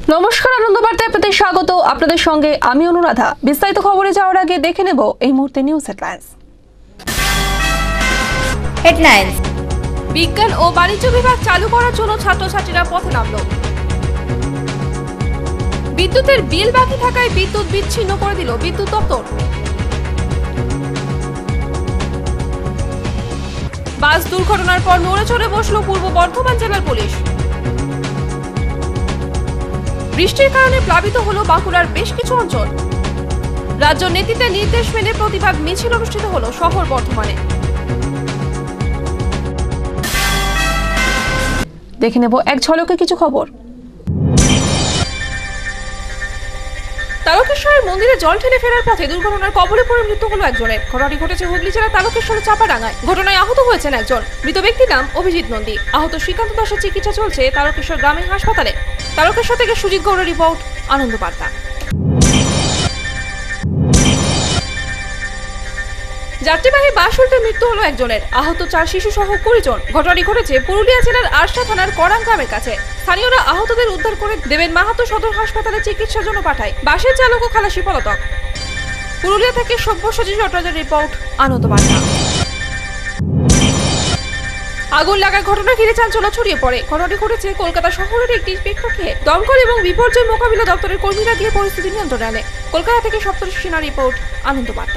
নমস্কার, আনন্দবার্তায় আপনাদের স্বাগত। আপনাদের সঙ্গে আমি অনুরাধা। বিস্তারিত খবরে যাওয়ার আগে দেখে নেব এই মুহূর্তে নিউজ হেডলাইন্স। বিজ্ঞান ও বাণিজ্য বিভাগ চালু করার জন্য ছাত্রছাত্রীরা পথে নামল। বিদ্যুতের বিল বাকি থাকায় বিদ্যুৎ বিচ্ছিন্ন করে দিল বিদ্যুৎ দপ্তর। বাস দুর্ঘটনার পর নড়ে চড়ে বসল পূর্ব বর্ধমান জেলার পুলিশ। বৃষ্টির কারণে প্লাবিত হলো বাঁকুড়ার বেশ কিছু অঞ্চল। রাজ্য নেতৃত্বের নির্দেশ মেনে প্রতিবাদ মিছিল অনুষ্ঠিত হলো শহর বর্ধমানে। দেখে নেব এক ঝলকে কিছু খবর। তারকেশ্বরের মন্দিরে জল ঢেলে ফেরার পথে দুর্ঘটনার কবলে পড়ে মৃত্যু হলো একজনের। ঘটনাটি ঘটেছে হুগলি জেলার তারকেশ্বরের চাপাডাঙ্গায়। ঘটনায় আহত হয়েছেন একজন। মৃত ব্যক্তির নাম অভিজিৎ নন্দী। আহত শ্রীকান্ত দাসের চিকিৎসা চলছে তারকেশ্বর গ্রামীণ হাসপাতালে। তারকেশ্বর থেকে সুজিত গৌড়ের রিপোর্ট, আনন্দবার্তা। যাত্রীবাহী বাস উল্টে মৃত্যু হলো একজনের। আহত 4 শিশু সহ 20 জন। ঘটনাটি ঘটেছে পুরুলিয়া জেলার আরশা থানার করাং গ্রামের কাছে। স্থানীয়রা আহতদের উদ্ধার করে দেবেন মাহাতো সদর হাসপাতালে চিকিৎসার জন্য পাঠায়। বাসের চালক ও খালাসি পলাতক। পুরুলিয়া থেকে সব্যসাচী চট্টোপাধ্যায়ের রিপোর্ট, আনন্দবার্তা। আগুন লাগার ঘটনা ঘিরে চাঞ্চল্য ছড়িয়ে পড়ে। ঘটনাটি ঘটেছে কলকাতা শহরের একটি প্রেক্ষাগৃহে। দমকল এবং বিপর্যয় মোকাবিলা দপ্তরের কর্মীরা গিয়ে পরিস্থিতি নিয়ন্ত্রণে আনে। কলকাতা থেকে সপ্তর্ষি সিনহা রিপোর্ট, আনন্দবার্তা।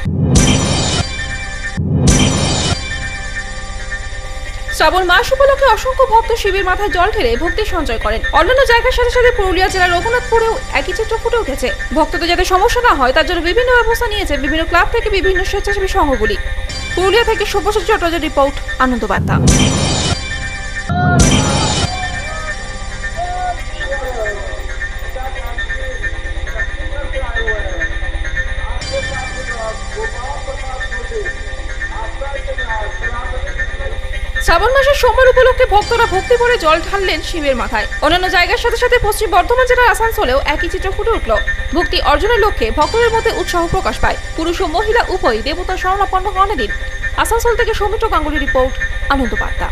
শ্রাবণ মাস উপলক্ষে অসংখ্য ভক্ত শিবের মাথায় জল ঢেলে ভক্তি সঞ্চয় করেন। অন্যান্য জায়গার সাথে সাথে পুরুলিয়া জেলার রঘুনাথপুরেও একই চিত্র ফুটে উঠেছে। ভক্তদের যাতে সমস্যা না হয় তার জন্য বিভিন্ন ব্যবস্থা নিয়েছে বিভিন্ন ক্লাব থেকে বিভিন্ন স্বেচ্ছাসেবী সংঘগুলি। পুরুলিয়া থেকে সব্যসাচী চট্টোপাধ্যায়ের রিপোর্ট, আনন্দবার্তা। শ্রাবণ মাসের সোমবার উপলক্ষে ভক্তরা ভক্তি ভরে জল ঢাললেন শিবের মাথায়। অন্যান্য জায়গার সাথে সাথে পশ্চিম বর্ধমান জেলার আসানসোলেও একই চিত্র ফুটে উঠল। ভক্তি অর্জনের লক্ষ্যে ভক্তদের মধ্যে উৎসাহ প্রকাশ পায়। পুরুষ ও মহিলা উভয়ই দেবতার শরণাপন্ন হন এদিন। আসানসোল থেকে সৌমিত্র গাঙ্গুলি রিপোর্ট, আনন্দবার্তা।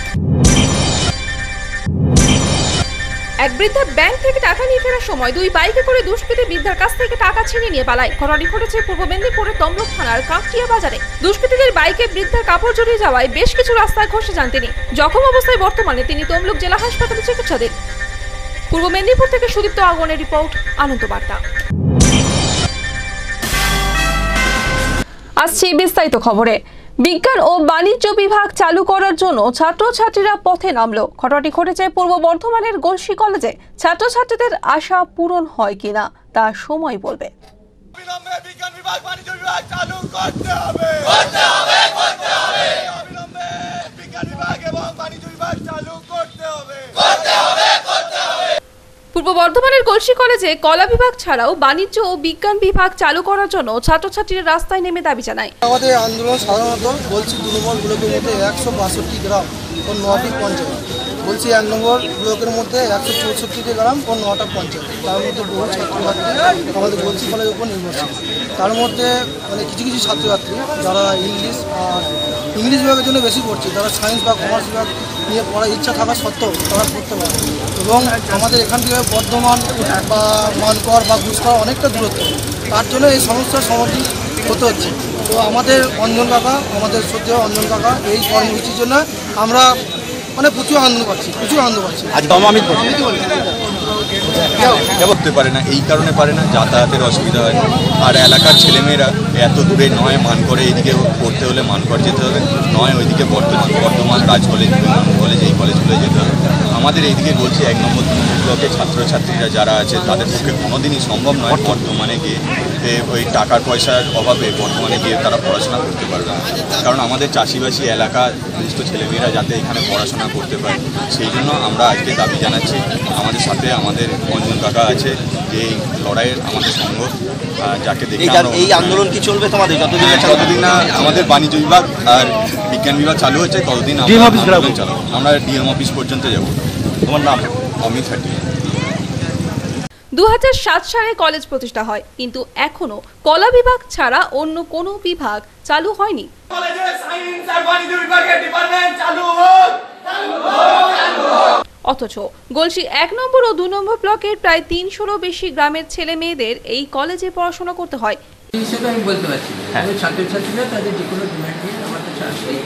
এক বৃদ্ধা ব্যাংক থেকে টাকা নিয়ে ফেরার সময় 2 বাইকে করে দুষ্কৃতী বৃদ্ধার কাছ থেকে টাকা ছিনিয়ে নিয়ে পালায়। ঘটনাটি ঘটেছে পূর্ব মেদিনীপুরের তমলুক থানার কাকটিয়া বাজারে। দুষ্কৃতীদের বাইকে বৃদ্ধার কাপড় জড়িয়ে যাওয়ায় বেশ কিছু রাস্তায় খসে যান তিনি। জখম অবস্থায় বর্তমানে তিনি তমলুক জেলা হাসপাতালে চিকিৎসাধীন। পূর্ব মেদিনীপুর থেকে সুদীপ্ত আগনের রিপোর্ট, আনন্দবার্তা। আসছে বিস্তারিত খবরে। বিজ্ঞান ও বাণিজ্য বিভাগ চালু করার জন্য ছাত্রছাত্রীরা পথে নামলো। ঘটনাটি ঘটেছে পূর্ব বর্ধমানের গলসি কলেজে। ছাত্রছাত্রীদের আশা পূরণ হয় কিনা তা সময় বলবে। বিজ্ঞান বিভাগ বাণিজ্য বিভাগ চালু করতে হবে। বিজ্ঞান বিভাগ এবং বাণিজ্য বিভাগ চালু করতে হবে। পূর্ব বর্ধমানের গলসি কলেজে কলা বিভাগ ছাড়াও বাণিজ্য ও বিজ্ঞান বিভাগ চালু করার জন্য ছাত্রছাত্রীরা রাস্তায় নেমে দাবি জানায়। আমাদের আন্দোলন সাধারণত গলসি 2 নম্বর ব্লকের মধ্যে 162 গ্রাম ও 9টি পঞ্চায়েত। গলসি 1 নম্বর ব্লকের মধ্যে 164টি গ্রাম ও 9টা পঞ্চায়েত। তার মধ্যে বহু ছাত্রছাত্রী আমাদের গলসি কলেজের উপর নির্ভরশীল। তার মধ্যে কিছু কিছু ছাত্রছাত্রী যারা ইংলিশ বিভাগের জন্য বেশি পড়ছে, যারা সায়েন্স বা কমার্স বিভাগ নিয়ে পড়ার ইচ্ছা থাকা সত্ত্বেও তারা পড়তে পারে। এবং আমাদের এখান থেকে বর্ধমান বা মানকর বা গুসকর অনেকটা দূরত্ব। তার জন্য এই সমস্যার সম্মুখীন হতে হচ্ছে। তো আমাদের অঞ্জন কাকা, আমাদের শ্রদ্ধেয় অঞ্জন কাকা এই কর্মসূচির জন্য আমরা প্রচুর আনন্দ পাচ্ছি। করতে পারে না, এই কারণে পারে না, যাতায়াতের অসুবিধা হয়। আর এলাকার ছেলেমেয়েরা এত দূরে নয় মানকরে এইদিকে পড়তে হলে মানকর যেতে হবে, নয় ওইদিকে বর্ধমান রাজ কলেজ কলেজ এই কলেজগুলো যেতে হবে। আমাদের এইদিকে বলছি 1 নম্বর ব্লকের ছাত্রছাত্রীরা যারা আছে তাদের পক্ষে কোনোদিনই সম্ভব নয় বর্ধমানে গিয়ে ওই টাকার পয়সার অভাবে বর্ধমানে গিয়ে তারা পড়াশোনা করতে পারবে না। কারণ আমাদের চাষিবাসী এলাকা সমস্ত ছেলেমেয়েরা যাতে এখানে পড়াশোনা করতে পারে সেই জন্য আমরা আজকে দাবি জানাচ্ছি। আমাদের সাথে আমাদের অঞ্জন কাকা আছে, যে লড়াইয়ের আমাদের সঙ্গ, যাকে দেখে এই আন্দোলন কি চলবে তোমাদের যতদিন না আমাদের বাণিজ্য বিভাগ আর বিজ্ঞান বিভাগ চালু হচ্ছে ততদিন আন্দোলন চালাবো। আমরা ডিএম অফিস পর্যন্ত যাব। তোমার নাম? অমিত হাটি। 2007 সালে কলেজ প্রতিষ্ঠা হয়, কিন্তু এখনো কলা বিভাগ ছাড়া অন্য কোনো বিভাগ চালু হয়নি। কলেজে সায়েন্স আর বাণিজ্য বিভাগের ডিপার্টমেন্ট চালু হোক। অথচ গলসি 1 নম্বর ও 2 নম্বর ব্লকের প্রায় 300-এরও বেশি গ্রামের ছেলে মেয়েদের এই কলেজে পড়াশোনা করতে হয়। এই হিসেবে আমি বলতে পারছি না। তবে ছাত্রছাত্রীরা তাদের যে কোনো ডিমান্ড নিয়ে আমার কাছে আসলেই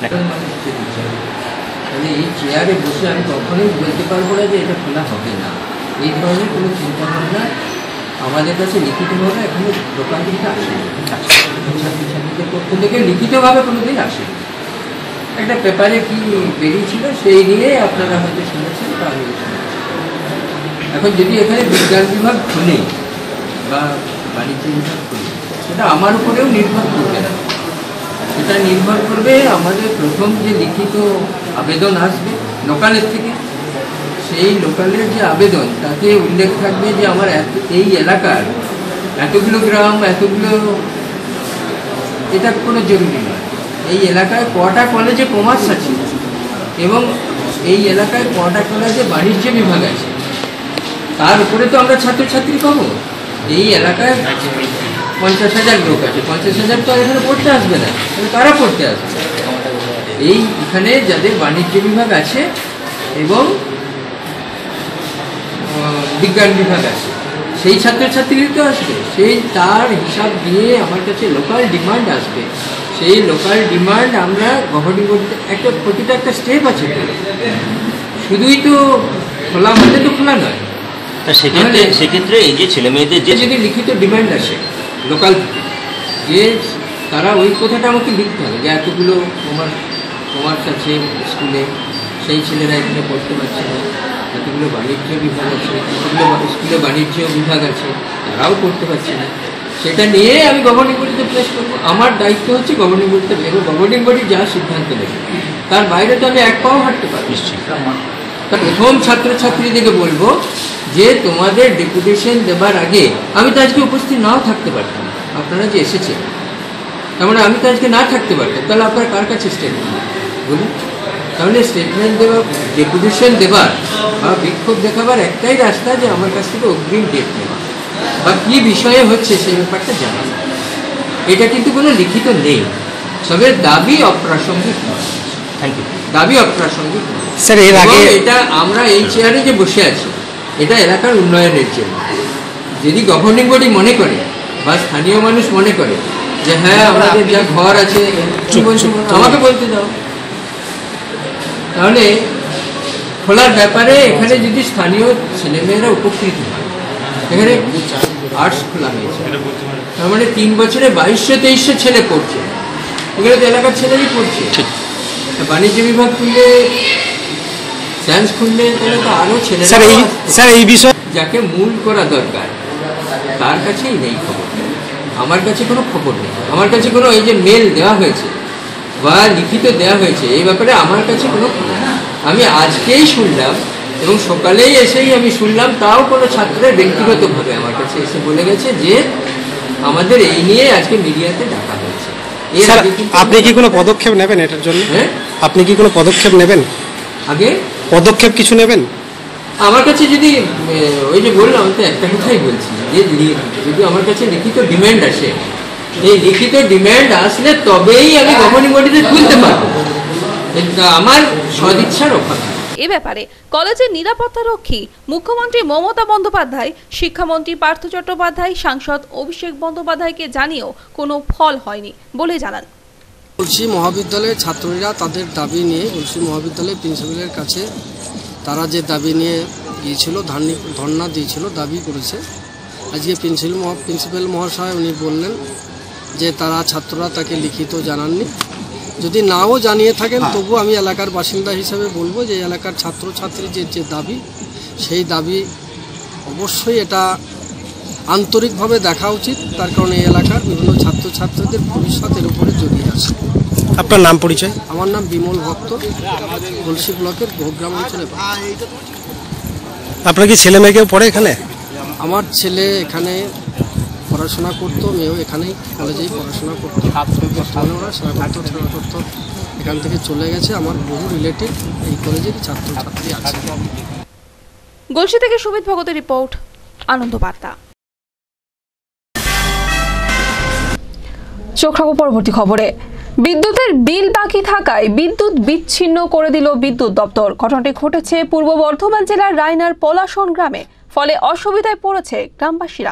তাহলে এই চেয়ারে বসে আমি কখনোই বলতে পারবো না যে এটা খোলা হবে না। এই ধরনের কোনো চিন্তাভাবনা আমাদের কাছে লিখিতভাবে এখনো দোকান থেকে আসেনি। ছাত্রছাত্রীদের পক্ষ থেকে লিখিতভাবে কোনোদিন আসেনি। একটা পেপারে কি বেরিয়েছিল সেই নিয়ে আপনারা হয়তো শুনেছেন বা আমি শুনেছি। এখন যদি এখানে বিজ্ঞান বিভাগ খুলে বা বাণিজ্য বিভাগ খুলে সেটা আমার উপরেও নির্ভর করবে না। এটা নির্ভর করবে আমাদের প্রথম যে লিখিত আবেদন আসবে লোকালের থেকে, সেই লোকালের যে আবেদন তাতে উল্লেখ থাকবে যে আমার এই এলাকার এতগুলো গ্রাম এতগুলো, এটা কোনো জরুরি নয়। এই এলাকায় কটা কলেজে কমার্স আছে এবং এই এলাকায় কটা কলেজে বাণিজ্য বিভাগ আছে তার উপরে তো আমরা ছাত্রছাত্রী পাবো। এই এলাকায় 50,000 লোক আছে, 50,000 তো আর এখানে পড়তে আসবে না, তারা পড়তে আসবে। এই এখানে যাদের বাণিজ্য বিভাগ আছে এবং বিজ্ঞান বিভাগ আছে সেই ছাত্রছাত্রীরা তো আসবে। সেই তার হিসাব দিয়ে আমার কাছে লোকাল ডিমান্ড আসবে। সেই লোকাল ডিমান্ড আমরা গভর্নিং বডিতে একটা প্রতিটা একটা স্টেপ আছে, শুধুই তো খোলা হলে তো খোলা নয়। সেক্ষেত্রে এই যে ছেলে মেয়েদের যে যদি লিখিত ডিমান্ড আসে লোকাল থেকে যে তারা ওই কথাটা আমাকে লিখতে হবে যে এতগুলো কমার্স আছে স্কুলে, সেই ছেলেরা এখানে পড়তে পারছে না, এতগুলো বাণিজ্য বিভাগ আছে, এতগুলো স্কুলে বাণিজ্য বিভাগ আছে তারাও পড়তে পারছে না, সেটা নিয়ে আমি গভর্নিং বডিতে প্লেস করবো। আমার দায়িত্ব হচ্ছে গভর্নিং বডিতে, এবং গভর্নিং বডি যা সিদ্ধান্ত নেবে তার বাইরে তো আমি এক পাও হাঁটতে পারবো। প্রথম ছাত্রছাত্রীদেরকে বলবো যে তোমাদের ডেপুটেশন দেবার আগে আমি তো আজকে উপস্থিত নাও থাকতে পারতাম, আপনারা যে এসেছেন তার মানে আমি তো আজকে না থাকতে পারতাম, তাহলে আপনার কার কাছে স্টেটমেন্ট বলুন? তাহলে স্টেটমেন্ট দেওয়া, ডেপুটেশন দেবার বা বিক্ষোভ দেখাবার একটাই রাস্তা যে আমার কাছ থেকে অগ্রিম ডেট নেওয়া বা কী বিষয়ে হচ্ছে সেই ব্যাপারটা জানা। এটা কিন্তু কোনো লিখিত নেই, সবের দাবি অপ্রাসঙ্গিক নয়। Thank you. দাবি অপ্রাসঙ্গিক স্যার, এর আগে এটা আমরা এই চেয়ারে যে বসে আছি এটা এলাকার উন্নয়নের জন্য। যদি গভর্নিং বডি মনে করে বা স্থানীয় মানুষ মনে করে যে হ্যাঁ আমাদের যা ঘর আছে আমাকে বলতে দাও, তাহলে খোলার ব্যাপারে এখানে যদি স্থানীয় ছেলেমেয়েরা উপকৃত হয়, এখানে আর্টস খোলা হয়েছে তার মানে 3 বছরে 2200-2300 ছেলে পড়ছে, এখানে তো এলাকার ছেলেই পড়ছে। বাণিজ্য বিভাগ খুললে, সায়েন্স খুললে তাহলে তো আরও ছেলে, স্যার এই বিষয়ে যাকে মূল করা দরকার তার কাছেই নেই খবর। আমার কাছে কোনো খবর নেই, আমার কাছে কোনো এই যে মেল দেওয়া হয়েছে বা লিখিত দেওয়া হয়েছে এই ব্যাপারে আমার কাছে কোনো খবর নেই। আমি আজকেই শুনলাম এবং সকালেই এসেই আমি শুনলাম, তাও কোনো ছাত্রের ব্যক্তিগতভাবে আমার কাছে এসে বলে গেছে যে আমাদের এই নিয়ে আজকে মিডিয়াতে ডাকা হয়েছে। আপনি কি কোনো পদক্ষেপ নেবেন এটার জন্য? হ্যাঁ, আপনি কি কোনো পদক্ষেপ নেবেন? আগে পদক্ষেপ কিছু নেবেন? আমার কাছে যদি ওই যে বললাম তো একটা কথাই বলছি যে যদি আমার কাছে লিখিত ডিমান্ড আসে, এই লিখিত ডিমান্ড আসলে তবেই আমি গভর্নিং বডিতে তুলতে পারবো, আমার সদিচ্ছার অভাব। এ ব্যাপারে কলেজের নিরাপত্তা রক্ষী মুখ্যমন্ত্রী মমতা বন্দ্যোপাধ্যায়, শিক্ষামন্ত্রী পার্থ চট্টোপাধ্যায়, সাংসদ অভিষেক বন্দ্যোপাধ্যায়কে জানিয়েও কোনো ফল হয়নি বলে জানান। গলসি মহাবিদ্যালয়ের ছাত্রীরা তাদের দাবি নিয়ে গলসি মহাবিদ্যালয়ের প্রিন্সিপালের কাছে তারা যে দাবি নিয়ে গিয়েছিল, ধর্ণা দিয়েছিল, দাবি করেছে। আজকে প্রিন্সিপাল মহাশয় উনি বললেন যে তারা ছাত্ররা তাকে লিখিত জানাননি। যদি নাও জানিয়ে থাকেন তবু আমি এলাকার বাসিন্দা হিসেবে বলবো যে এলাকার ছাত্রছাত্রীর যে দাবি, সেই দাবি অবশ্যই এটা আন্তরিকভাবে দেখা উচিত। তার কারণে এই এলাকার বিভিন্ন ছাত্রছাত্রীদের ভবিষ্যতের উপরে জড়িয়ে আছে। আপনার নাম পরিচয়? আমার নাম বিমল ভক্ত, গলসি ব্লকের বহুগ্রাম অঞ্চলে। আপনার কি ছেলে মেয়ে কেউ পড়ে এখানে? আমার ছেলে এখানে পড়াশোনা করতো, মেয়েও এখানেই কলেজেই পড়াশোনা করতো। বর্তমানে ওরা সেবা করতো, এখান থেকে চলে গেছে। আমার বহু রিলেটিভ এই কলেজেরই ছাত্রছাত্রী আছে। গলসি থেকে সুমিত ভগতের রিপোর্ট, আনন্দ বার্তা। চোখ রাখবো পরবর্তী খবরে। বিদ্যুতের বিল বাকি থাকায় বিদ্যুৎ বিচ্ছিন্ন করে দিল বিদ্যুৎ দপ্তর। ঘটনাটি ঘটেছে পূর্ব বর্ধমান জেলার রায়নার পলাশন গ্রামে। ফলে অসুবিধায় পড়েছে গ্রামবাসীরা।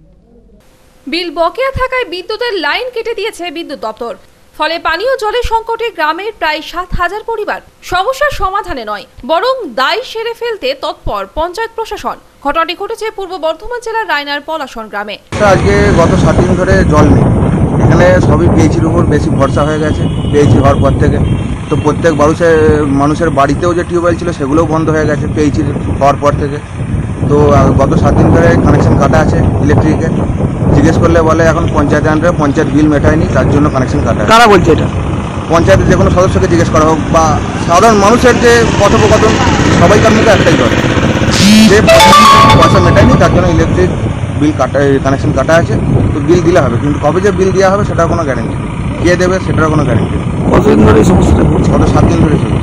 বিল বকেয়া থাকায় বিদ্যুতের লাইন কেটে দিয়েছে বিদ্যুৎ দপ্তর। ফলে পানীয় জলের সংকটে গ্রামের প্রায় ৭,০০০ পরিবার। সমস্যার সমাধানে নয়, বরং দায় সেরে ফেলতে তৎপর পঞ্চায়েত প্রশাসন। ঘটনাটি ঘটেছে পূর্ব বর্ধমান জেলার রায়নার পলাশন গ্রামে। আজকে গত 7 দিন ধরে জল নেই এখানে, সবই পিএইচির উপর বেশি ভরসা হয়ে গেছে। পিএইচি হওয়ার পর থেকে তো প্রত্যেক মানুষের বাড়িতেও যে টিউবওয়েল ছিল সেগুলোও বন্ধ হয়ে গেছে পিএইচির হওয়ার পর থেকে। তো গত 7 দিন ধরে কানেকশন কাটা আছে ইলেকট্রিকের। জিজ্ঞেস করলে বলে এখন পঞ্চায়েত আন্ডারে পঞ্চায়েত বিল মেটায়নি, তার জন্য কানেকশন কাটা। কারা বলছে এটা? পঞ্চায়েতের যে কোনো সদস্যকে জিজ্ঞেস করা হোক বা সাধারণ মানুষের যে কথোপকথন, সবাইকার মুখে একটাই করে যে পয়সা মেটায়নি, তার জন্য ইলেকট্রিক বিল কাটা, কানেকশন কাটা আছে। তো বিল দিলে হবে, কিন্তু কবে যে বিল দেওয়া হবে সেটার কোনো গ্যারেন্টি, কে দেবে সেটারও কোনো গ্যারেন্টি। কতদিন ধরে এই সমস্যাটা হচ্ছে? গত 7 দিন ধরে চলছে।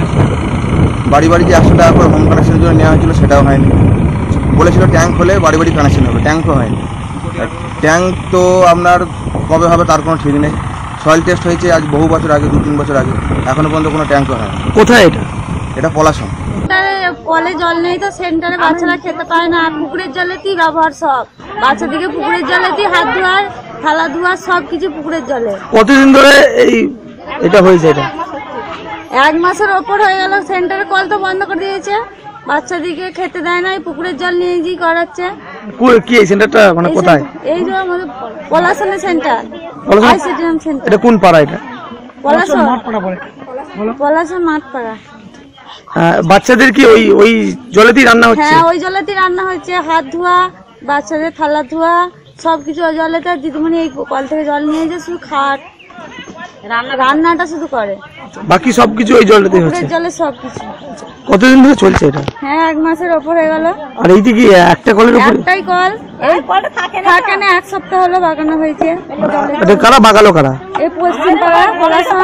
বাড়ি বাড়ি যে 100 টাকা করে হোম কানেকশনের জন্য নেওয়া হয়েছিল সেটাও হয়নি। বলেছিল ট্যাঙ্ক হলে বাড়ি বাড়ি কানেকশন হবে, ট্যাঙ্কও হয়নি। ট্যাঙ্ক তো আপনার কবে হবে তার কোনো ঠিক নেই। সয়েল টেস্ট হয়েছে আজ বহু বছর আগে, 2-3 বছর আগে, এখনো পর্যন্ত কোনো ট্যাঙ্কও হয়নি। কোথায় এটা? এটা পলাশন। কলে জল নেই তো সেন্টারে বাচ্চারা খেতে পায় না। পুকুরের জলেতেই ব্যবহার সব, বাচ্চাদেরকে পুকুরের জলেতেই হাত ধোয়ার, থালা ধোয়ার, সব কিছু পুকুরের জলে। কতদিন ধরে এটা হয়েছে? এটা 1 মাসের ওপর হয়ে গেল। সেন্টারে কল তো বন্ধ করে দিয়েছে, বাচ্চাদেরকে খেতে দেয় না, পুকুরের জল নিয়ে গিয়ে করাচ্ছে। কি এই সেন্টারটা মানে কোথায়? এই যে আমাদের পলাশনের সেন্টার, আইসিডিএম সেন্টার। এটা কোন পাড়া? এটা পলাশন মাঠপাড়া পড়ে, পলাশন মাঠপাড়া। বাচ্চাদের কি ওই জলেতেই রান্না হচ্ছে? হ্যাঁ, ওই জলেতেই রান্না হচ্ছে। হাত ধোয়া, বাচ্চাদের থালা ধোয়া, সবকিছু ওই জলেতে। দিদিমণি এই কল থেকে জল নিয়ে যে শুধু খাট রান্নাটা শুধু করে, বাকি সবকিছু ওই জলেতেই হচ্ছে। জলে সবকিছু। কতদিন ধরে চলছে এটা? হ্যাঁ, 1 মাসের ওপর হয়ে গেল। আর এইটা কি একটা কলের উপর? একটাই কল, এই কলটা থাকে না। 1 সপ্তাহ হলো বাগানো হয়েছে। এটা কারা বাগালো? কারা? এই পশ্চিম পাড়া পলাশন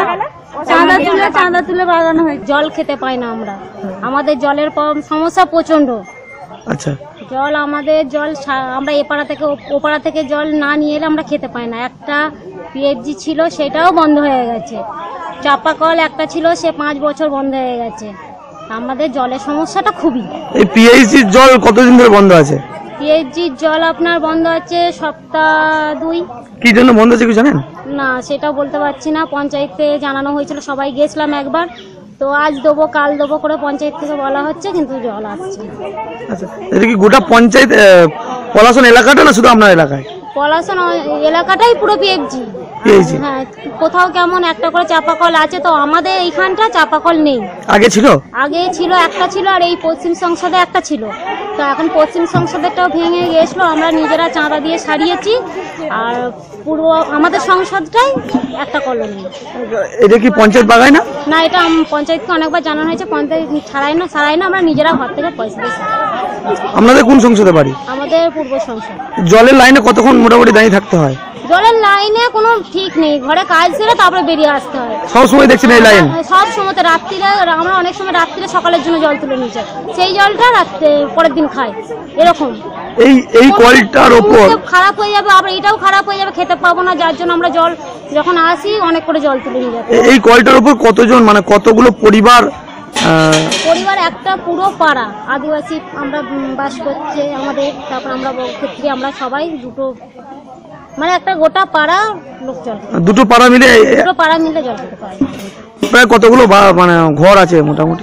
চাঁদা তুলে বাগানো হয়েছে। জল খেতে পাই না আমরা, আমাদের জলের সমস্যা প্রচন্ড। আচ্ছা, জল আমরা এপাড়া থেকে ওপাড়া থেকে জল না নিয়ে এলে আমরা খেতে পাই না। একটা পিএফজি ছিল, সেটাও বন্ধ হয়ে গেছে। চাপা কল একটা ছিল, সে 5 বছর বন্ধ হয়ে গেছে। আমাদের জলের সমস্যাটা খুবই। এই পিএইচির জল কতদিন ধরে বন্ধ আছে? পিএফজির জল আপনার বন্ধ আছে সপ্তাহ 2। কি জন্য বন্ধ আছে কি জানেন? না, সেটা বলতে পারছি না। পঞ্চায়েতে জানানো হয়েছিল, সবাই গেছিলাম একবার। তো আজ দেবো কাল দেবো করে পঞ্চায়েত থেকে বলা হচ্ছে, কিন্তু জল আসছে। আচ্ছা, এটা কি গোটা পঞ্চায়েত পলাশন এলাকাটা না শুধু আপনার এলাকায়? পলাশন এলাকাটাই পুরো পিএফজি। হ্যাঁ, কোথাও কেমন একটা করে চাপা কল আছে, তো আমাদের এইখানটা চাপা কল নেই। আগে ছিল একটা ছিল, আর এই পশ্চিম সংসদে একটা ছিল। তো এখন পশ্চিম সংসদেরটাও ভেঙে গিয়েছিল, আমরা নিজেরা চাঁদা দিয়ে সারিয়েছি। আর পুরো আমাদের সংসদটাই একটা কলও নেই। এটা কি পঞ্চায়েত বাগায় না? না, এটা পঞ্চায়েতকে অনেকবার জানানো হয়েছে, পঞ্চায়েত সারাই না, আমরা নিজেরা ঘর থেকে পয়সা দিয়ে সারাই। আপনাদের কোন সংসদে বাড়ি? আমাদের পূর্ব সংসদ। জলের লাইনে কতক্ষণ মোটামুটি দাঁড়িয়ে থাকতে হয়? জলের লাইনে কোনো ঠিক নেই, ঘরে কাজ সেরে তারপরে বেরিয়ে আসতে হয়। সব সময় দেখছেন এই লাইন? সব সময়। রাত্রিরে আমরা অনেক সময় রাত্রিরে সকালের জন্য জল তুলে নিয়ে যাই, সেই জলটা পরের দিন খাই, এরকম। এই কলটার ওপর খারাপ হয়ে যাবে, আবার এটাও খারাপ হয়ে যাবে, খেতে পাবো না। যার জন্য আমরা জল যখন আসি অনেক করে জল তুলে নিয়ে যাই। এই কলটার ওপর কতজন, মানে কতগুলো পরিবার? একটা পুরো পাড়া আদিবাসী আমরা বাস করছে আমাদের। তারপর আমরা ক্ষেত্রে আমরা সবাই মানে একটা গোটা পাড়া লোক জল, দুটো পাড়া মিলে জল খেতে পারে। প্রায় কতগুলো মানে ঘর আছে মোটামুটি?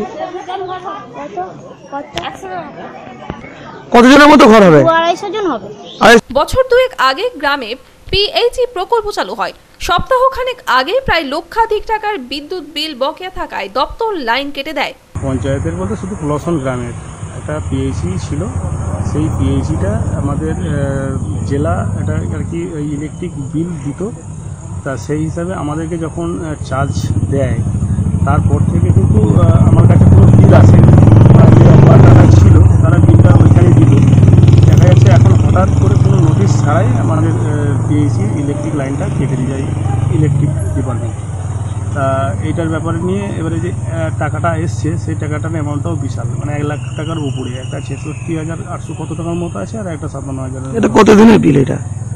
কতজনের মতো ঘর হবে? 200-250 জন হবে। বছর 2 আগে গ্রামে পিএইচি প্রকল্প চালু হয়। সপ্তাহখানেক আগে প্রায় লক্ষাধিক টাকার বিদ্যুৎ বিল বকেয়া থাকায় দপ্তর লাইন কেটে দেয়। পঞ্চায়েতের বলতে শুধু পলাশন গ্রামের একটা পিএইচি ছিল, সেই পিএইচিটা আমাদের জেলা এটা আর কি ইলেকট্রিক বিল দিত। তা সেই হিসাবে আমাদেরকে যখন চার্জ দেয়, তারপর থেকে কিন্তু আমার কাছে কোনো বিল আসে টাকা ছিল, তারা বিলটা ওইখানে দিল। দেখা যাচ্ছে এখন হঠাৎ করে কোনো নোটিশ ছাড়াই আমাদের পিএইচি ইলেকট্রিক লাইনটা কেটে দিয়ে যায় ইলেকট্রিক ডিপার্টমেন্ট। তা এইটার ব্যাপারে নিয়ে এবারে যে টাকাটা এসছে, সেই টাকাটার অ্যামাউন্টটাও বিশাল, মানে 1 লাখ টাকার উপরে। একটা 66,800 কত টাকার মতো আছে, আর একটা 57,000। এটা কতদিনের বিল? এটা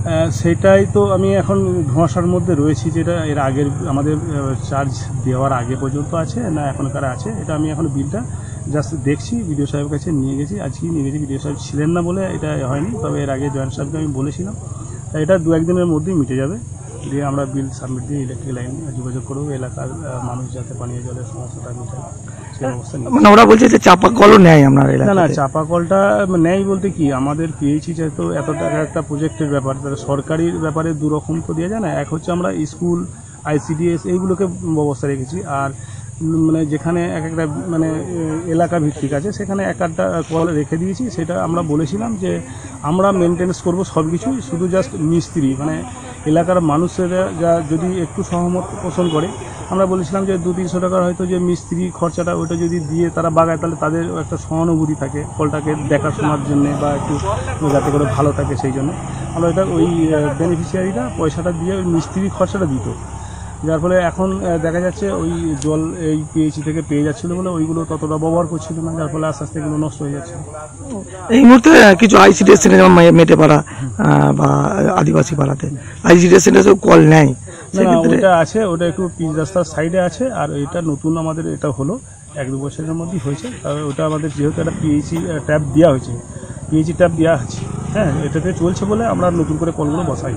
সেটাই তো আমি এখন ধোঁয়াশার মধ্যে রয়েছি, যেটা এর আগের আমাদের চার্জ দেওয়ার আগে পর্যন্ত আছে না এখনকার আছে, এটা আমি এখন বিলটা জাস্ট দেখছি। বিডিও সাহেবের কাছে নিয়ে গেছি, আজকেই নিয়ে গেছি। বিডিও সাহেব ছিলেন না বলে এটা হয়নি, তবে এর আগে জয়েন্ট সাহেবকে আমি বলেছিলাম। এটা 2-1 দিনের মধ্যেই মিটে যাবে, দিয়ে আমরা বিল সাবমিট দিয়ে ইলেকট্রিক লাইন যোগাযোগ করবো, এলাকার মানুষ যাতে পানীয় জলের সমস্যাটা মেটায় সেই অবস্থা নেই। মানে ওরা বলছে যে চাপা কলও নেয় আপনার না না, চাপা কলটা নেই বলতে কি, আমাদের পিএইচি যেহেতু এত টাকা একটা প্রজেক্টের ব্যাপার, তাহলে সরকারি ব্যাপারে দুরকম তো দেওয়া যায় না। এক হচ্ছে আমরা স্কুল, ICDS এইগুলোকে ব্যবস্থা রেখেছি, আর মানে যেখানে এক একটা মানে এলাকা ভিত্তিক আছে সেখানে এক একটা কল রেখে দিয়েছি। সেটা আমরা বলেছিলাম যে আমরা মেনটেন্স করবো সব কিছুই, শুধু জাস্ট মিস্ত্রি মানে এলাকার মানুষেরা যা যদি একটু সহমত পোষণ করে, আমরা বলেছিলাম যে 200-300 টাকার হয়তো যে মিস্ত্রি খরচাটা ওইটা যদি দিয়ে তারা বাগায়, তাহলে তাদের একটা সহানুভূতি থাকে কলটাকে দেখাশোনার জন্য বা একটু যাতে করে ভালো থাকে, সেই জন্য আমরা এটা ওই বেনিফিশিয়ারিটা পয়সাটা দিয়ে ওই মিস্ত্রি খরচাটা দিত। যার ফলে এখন দেখা যাচ্ছে ওই জল এই পিএইচি থেকে পেয়ে যাচ্ছিলো বলে ওইগুলো ততটা ব্যবহার করছিল না, যার ফলে আস্তে আস্তে এগুলো নষ্ট হয়ে যাচ্ছে। এই মুহূর্তে কিছু ICDS সেন্টার যেমন মেটেপাড়া বা আদিবাসী পাড়াতে ICDS সেন্টার কল নেয়, না ওটা আছে, ওটা একটু পিচ রাস্তার সাইডে আছে। আর এটা নতুন আমাদের এটা হলো 1-2 বছরের মধ্যেই হয়েছে। তবে ওটা আমাদের যেহেতু একটা পিএইচি ট্যাপ দেওয়া হয়েছে, পিএইচি ট্যাপ দেওয়া আছে, হ্যাঁ এটাতে চলছে বলে আমরা নতুন করে কলগুলো বসাই।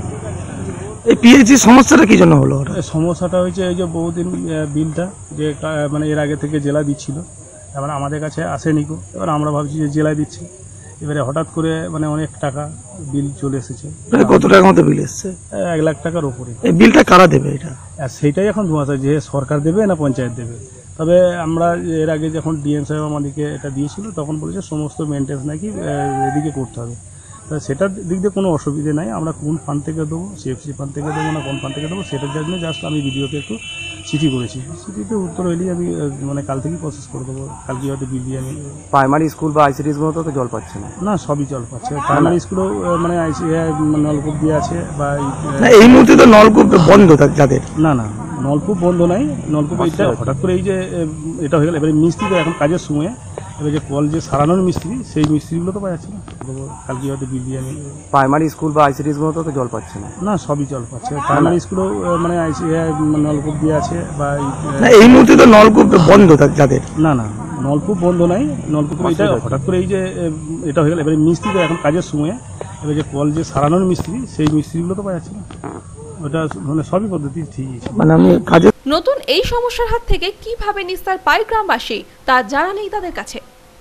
এই পিএইচি সমস্যাটা কি জন্য হলো? সমস্যাটা হয়েছে এই যে বহুদিন বিলটা যে মানে এর আগে থেকে জেলা দিচ্ছিল, এবার আমাদের কাছে আসেনি গো। এবার আমরা ভাবছি যে জেলায় দিচ্ছে, এবারে হঠাৎ করে মানে অনেক টাকা বিল চলে এসেছে। কত টাকার মতো বিল এসছে? 1 লাখ টাকার উপরে। এই বিলটা কারা দেবে? এটা সেইটাই এখন ধোঁয়াশা, যে সরকার দেবে না পঞ্চায়েত দেবে। তবে আমরা এর আগে যখন ডিএম সাহেব আমাদেরকে এটা দিয়েছিল তখন বলেছে সমস্ত মেনটেন্স নাকি এদিকে করতে হবে। তা সেটার দিক দিয়ে কোনো অসুবিধে নাই। আমরা কোন ফান্ড থেকে দেবো, CFC ফান্ড থেকে দেবো না কোন ফান্ড থেকে দেবো, সেটার জন্য জাস্ট আমি ভিডিওকে একটু চিঠি করেছি। চিঠিতে উত্তর এলেই আমি মানে কাল থেকেই প্রসেস করে দেবো। কালকে হয়তো বিল দিয়ে আমি প্রাইমারি স্কুল বা ICDS গুলো তো জল পাচ্ছে না। না, সবই জল পাচ্ছে। প্রাইমারি স্কুলেও মানে নলকূপ দিয়ে আছে বা এই মুহূর্তে তো নলকূপ বন্ধ যাদের। না না, নলকূপ বন্ধ নাই। নলকূপ এটা হঠাৎ করে এই যে এটা হয়ে গেল, এবারে মিস্ত্রি তো এখন কাজের সময়, এবার যে কল যে সারানোর মিস্ত্রি, সেই মিস্ত্রিগুলো তো পাওয়া যাচ্ছে না। কালকে হয়তো বিল দিয়ে আমি প্রাইমারি স্কুল বা ICDS গুলো তো জল পাচ্ছে না। না, সবই জল পাচ্ছে। প্রাইমারি স্কুলেও মানে নলকূপ দিয়ে আছে বা এই মুহূর্তে তো নলকূপ বন্ধ যাদের। না না, নলকূপ বন্ধ নাই। নলকূপ এটা হঠাৎ করে এই যে এটা হয়ে গেল, এবারে মিস্ত্রি তো এখন কাজের সময়, এবার যে কল যে সারানোর মিস্ত্রি, সেই মিস্ত্রিগুলো তো পাওয়া যাচ্ছে না। ওটা মানে সবই পদ্ধতি ঠিকই। মানে আমি কাজে নতুন এই সমস্যার হাত থেকে কিভাবে নিস্তার পায় গ্রামবাসী তা জানা নেই তাদের কাছে।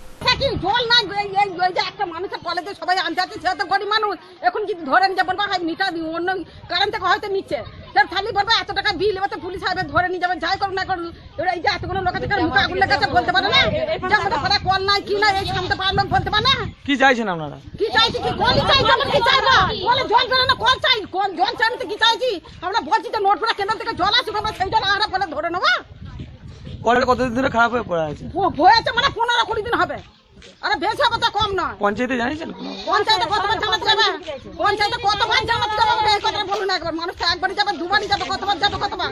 জল না একটা মানুষের কলেজে সবাই আনতে সে তো গরিব মানুষ। এখন যদি ধরেন যে বলবো মিটার অন্য কারণ থেকে হয়তো নিচ্ছে, তার খালি বলবো এত টাকা বিল, এবার তো পুলিশ সাহেব ধরে নিয়ে যাবে, যাই করুন না করুন। এবার এই যে এতগুলো লোক আছে মুখে আগুনের কাছে বলতে পারে না যে আমাদের ঘরে কল নাই কি নাই, এই সামনে পাড়ার লোক বলতে পারে না। কি চাইছেন আপনারা? কি চাইছি কি কল চাই, যেমন কি চাইবো বলে জল পেলে না কল চাই, জল চাইতে কি চাইছি আমরা বলছি যে নোটপুরা কেন্দ্র থেকে জল আসুক, আমরা সেই জল আমরা বলে ধরে নেবো। কলটা কতদিন ধরে খারাপ হয়ে পড়ে আছে? হয়েছে মানে 15-20 দিন হবে। আরে বেশি হবে তো কম নয়। পঞ্চায়েতে জানিয়েছেন? পঞ্চায়েতে কতবার জানাতে যাবে? পঞ্চায়েতে কতবার জানাতে যাবে এই কথা বলুন একবার। মানুষ তো একবারই যাবে, দুবারই যাবে, কতবার যাবে কতবার?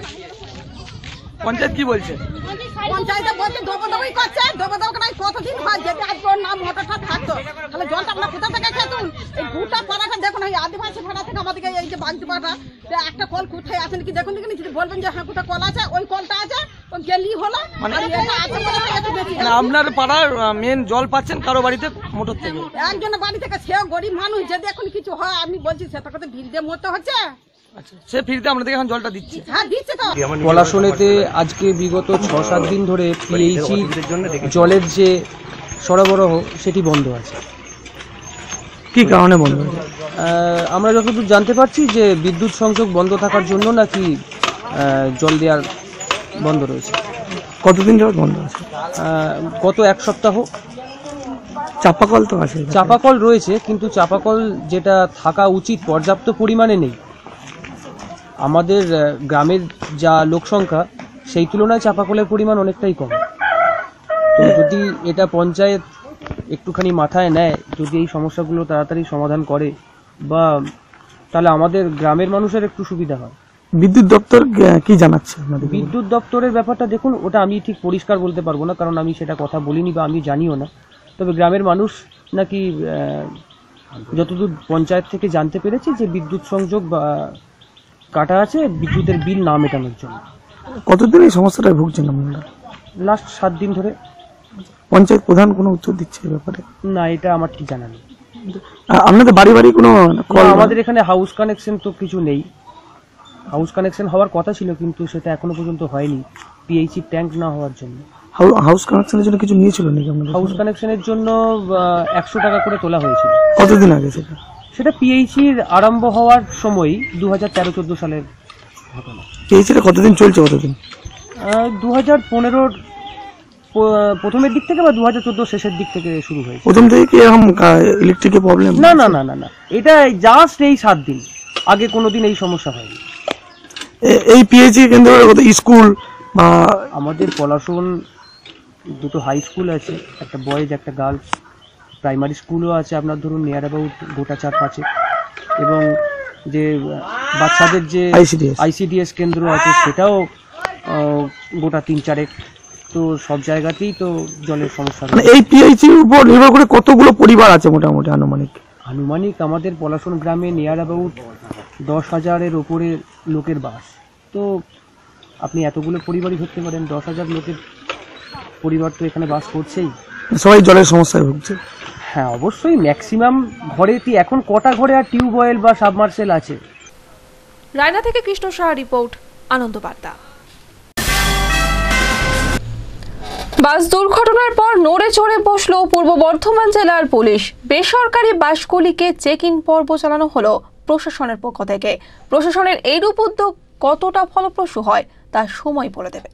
পঞ্চায়েত কি বলছে? পঞ্চায়েতে বলছে দবদবই করছে, দবদব নাই কতদিন হয়। যদি আজ ওর নাম মোটরটা থাকতো তাহলে জলটা আমরা কোথা থেকে খেতুন? এই গোটা পাড়াটা দেখুন, এই আদিবাসী পাড়া থেকে আমাদেরকে এই যে বাগদি পাড়া একটা কল কোথায় আছে নাকি দেখুন দেখুন, যদি বলবেন যে হ্যাঁ কোথায় কল আছে, ওই কলটা আছে ওই গেলি হলো। আপনার পাড়ার মেন জল পাচ্ছেন কারো বাড়িতে মোটর থেকে? একজনের বাড়ি থেকে, সেও গরিব মানুষ। যদি এখন কিছু হয় আমি বলছি সেটা কথা বিল দিয়ে মরতে হচ্ছে। সে ফিরতে আপনাদের এখন জলটা দিচ্ছে? হ্যাঁ দিচ্ছে তো। পলাশনেতে আজকে বিগত 6-7 দিন ধরে পিএইচি জলের যে সরবরাহ সেটি বন্ধ আছে। কি কারণে বন্ধ? আমরা যতদূর জানতে পারছি যে বিদ্যুৎ সংযোগ বন্ধ থাকার জন্য নাকি জল দেওয়ার বন্ধ রয়েছে। কতদিন যাবত বন্ধ আছে? গত 1 সপ্তাহ। চাপাকল তো আছে? চাপাকল রয়েছে, কিন্তু চাপাকল যেটা থাকা উচিত পর্যাপ্ত পরিমাণে নেই। আমাদের গ্রামের যা লোক সংখ্যা সেই তুলনায় চাপাকলের পরিমাণ অনেকটাই কম। তো যদি এটা পঞ্চায়েত একটুখানি মাথায় নেয়, যদি এই সমস্যাগুলো তাড়াতাড়ি সমাধান করে বা তাহলে আমাদের গ্রামের মানুষের একটু সুবিধা হয়। বিদ্যুৎ দপ্তর কি জানাচ্ছে? বিদ্যুৎ দপ্তরের ব্যাপারটা দেখুন, ওটা আমি ঠিক পরিষ্কার বলতে পারবো না, কারণ আমি সেটা কথা বলিনি বা আমি জানিও না। তবে গ্রামের মানুষ নাকি যতদূর পঞ্চায়েত থেকে জানতে পেরেছি যে বিদ্যুৎ সংযোগ বা কাটা আছে বিদ্যুতের বিল না মেটানোর জন্য। কতদিন এই সমস্যাটায় ভুগছেন আপনারা? লাস্ট 7 দিন ধরে। পঞ্চায়েত প্রধান কোনো উত্তর দিচ্ছে এই ব্যাপারে? না, এটা আমার ঠিক জানা নেই। আপনাদের বাড়ি বাড়ি কোনো কল? আমাদের এখানে হাউস কানেকশন তো কিছু নেই। হাউস কানেকশন হওয়ার কথা ছিল কিন্তু সেটা এখনো পর্যন্ত হয়নি, পিএইচি ট্যাঙ্ক না হওয়ার জন্য। হাউস কানেকশনের জন্য কিছু নিয়েছিল নাকি আপনাদের? হাউস কানেকশনের জন্য 100 টাকা করে তোলা হয়েছিল। কতদিন আগে সেটা? সেটা পিএইচির আরম্ভ হওয়ার সময় 2013-14 সালের ঘটনা। পিএইচিটা কতদিন চলছে? কতদিন? 2015-র প্রথমের দিক থেকে বা 2014 শেষের দিক থেকে শুরু হয়েছে। প্রথম থেকে কি এরকম ইলেকট্রিকের প্রবলেম? না না না না না, এটা জাস্ট এই 7 দিন, আগে কোনোদিন এই সমস্যা হয়নি। এই পিএইচি কেন্দ্র স্কুল বা আমাদের পলাশন দুটো হাই স্কুল আছে, একটা বয়েজ একটা গার্লস, প্রাইমারি স্কুলও আছে আপনার ধরুন নিয়ার অ্যাবাউট গোটা 4-5, এবং যে বাচ্চাদের যে আইসিডিএস কেন্দ্র আছে সেটাও গোটা 3-4। তো সব জায়গাতেই তো জলের সমস্যা। এই পিএইচির উপর নির্ভর করে কতগুলো পরিবার আছে মোটামুটি আনুমানিক আমাদের পলাশন গ্রামে নিয়ার অ্যাবাউট 10,000-এর ওপরে লোকের বাস। তো আপনি এতগুলো পরিবারই ধরতে পারেন, 10,000 লোকের পরিবার তো এখানে বাস করছেই। সবাই জলের সমস্যায় ভুগছে। হ্যাঁ অবশ্যই, ম্যাক্সিমাম ঘরে এখন কটা ঘরে আর টিউবওয়েল বা সাবমার্সেল আছে? রায়না থেকে কৃষ্ণ সাহা রিপোর্ট, আনন্দ বার্তা। বাস দুর্ঘটনার পর নড়ে চড়ে বসল পূর্ব বর্ধমান জেলার পুলিশ। বেসরকারি বাসগুলিকে চেক ইন পর্ব চালানো হলো প্রশাসনের পক্ষ থেকে। প্রশাসনের এইরূপ উদ্যোগ কতটা ফলপ্রসূ হয় তা সময় বলে দেবে।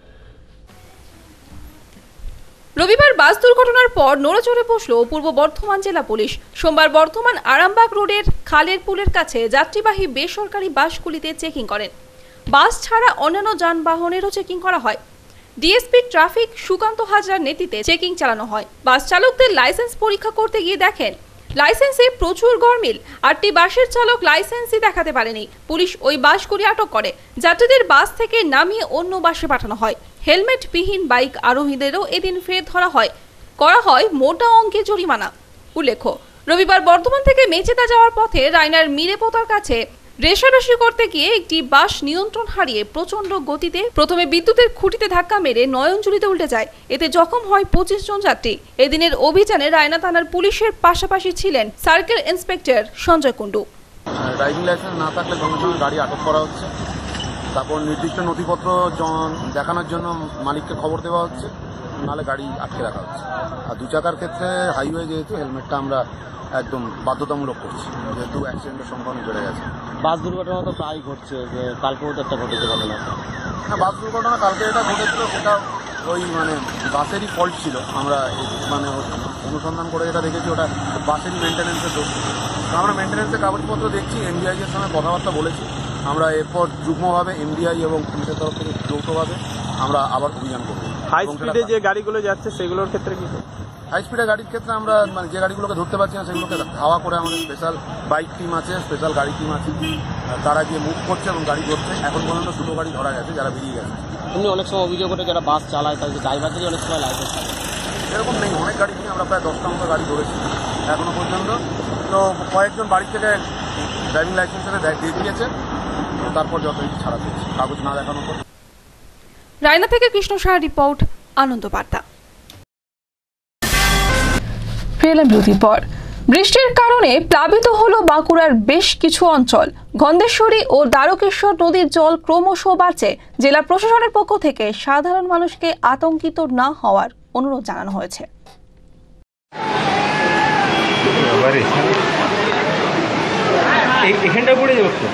রবিবার বাস দুর্ঘটনার পর নড়েচড়ে বসল পূর্ব বর্ধমান জেলা পুলিশ। সোমবার বর্ধমান আরামবাগ রোডের খালের পুলের কাছে যাত্রীবাহী বেসরকারি বাসগুলিতে চেকিং করেন। বাস ছাড়া অন্যান্য যানবাহনেরও চেকিং করা হয়। ডিএসপি ট্রাফিক সুকান্ত হাজরার নেতৃত্বে চেকিং চালানো হয়। বাস চালকদের লাইসেন্স পরীক্ষা করতে গিয়ে দেখেন লাইসেন্সে প্রচুর গরমিল। 8টি বাসের চালক লাইসেন্সই দেখাতে পারেনি। পুলিশ ওই বাসগুলি আটক করে যাত্রীদের বাস থেকে নামিয়ে অন্য বাসে পাঠানো হয়। হেলমেটবিহীন বাইক আরোহীদেরও এদিন ফের ধরা হয়, করা হয় মোটা অঙ্কে জরিমানা। উল্লেখ্য, রবিবার বর্ধমান থেকে মেচেদা যাওয়ার পথে রায়নার মিরেপোতার কাছে রেশারেশি করতে গিয়ে একটি বাস নিয়ন্ত্রণ হারিয়ে প্রচন্ড গতিতে প্রথমে বিদ্যুতের খুঁটিতে ধাক্কা মেরে নয়নজুলিতে উল্টে যায়। এতে জখম হয় 25 জন যাত্রী। এদিনের অভিযানে রায়না থানার পুলিশের পাশাপাশি ছিলেন circle inspector Sanjay Kundu. Driving licence না থাকলে সঙ্গে সঙ্গে গাড়ি আটক করা হচ্ছে। তারপর নির্দিষ্ট নথিপত্র দেখানোর জন্য মালিককে খবর দেওয়া হচ্ছে, নাহলে গাড়ি আটকে রাখা হচ্ছে। আর 2 চাকার ক্ষেত্রে হাইওয়ে যেহেতু হেলমেটটা আমরা একদম বাধ্যতামূলক করছি, যেহেতু অ্যাক্সিডেন্টের সম্ভাবনা বেড়ে গেছে। বাস দুর্ঘটনা তো প্রায় ঘটছে, যে কালকেও তো একটা ঘটেছে ঘটনা। হ্যাঁ, বাস দুর্ঘটনা কালকে এটা ঘটেছিল, সেটা ওই বাসেরই ফল্ট ছিল। আমরা অনুসন্ধান করে যেটা দেখেছি ওটা বাসেরই মেনটেন্যান্সের দোষ। আমরা মেনটেন্যান্সের কাগজপত্র দেখছি, এমডিআইয়ের সঙ্গে কথাবার্তা বলেছি। আমরা এরপর যুগ্মভাবে এমডিআই এবং পুলিশের তরফ থেকে যৌথভাবে আমরা আবার অভিযান করব। হাই স্পিডে যে গাড়িগুলো যাচ্ছে সেগুলোর ক্ষেত্রে কি? হাই স্পিডের গাড়ির ক্ষেত্রে আমরা যে গাড়িগুলোকে ধরতে পারছি না সেগুলোকে ধাওয়া করে আমাদের স্পেশাল বাইক টিম আছে, স্পেশাল গাড়ি টিম আছে, তারা গিয়ে মুভ করছে এবং গাড়ি ধরছে। এখন পর্যন্ত 2টো গাড়ি ধরা গেছে যারা বেরিয়ে গেছে। এমনি অনেক সময় অভিযোগ ওঠে যারা বাস চালায় তাদের ড্রাইভারদেরই অনেক সময় লাইসেন্স থাকে। এরকম নেই, অনেক গাড়ি নিয়ে আমরা প্রায় 10টা মতো গাড়ি ধরেছি এখনো পর্যন্ত। তো কয়েকজন বাড়ি থেকে ড্রাইভিং লাইসেন্সে দেখিয়েছে, তারপর যত ছাড়া দিয়েছে কাগজ না দেখানোর পর। রায়না থেকে কৃষ্ণ সাহা রিপোর্ট, আনন্দ বার্তা। বৃষ্টির কারণে প্লাবিত হলো বাঁকুড়ার বেশ কিছু অঞ্চল। গন্ধেশ্বরী ও দ্বারকেশ্বর নদীর জল ক্রমশ বাড়ছে। জেলা প্রশাসনের পক্ষ থেকে সাধারণ মানুষকে আতঙ্কিত না হওয়ার অনুরোধ জানানো হয়েছে। এখানটা পড়ে যাবে তো।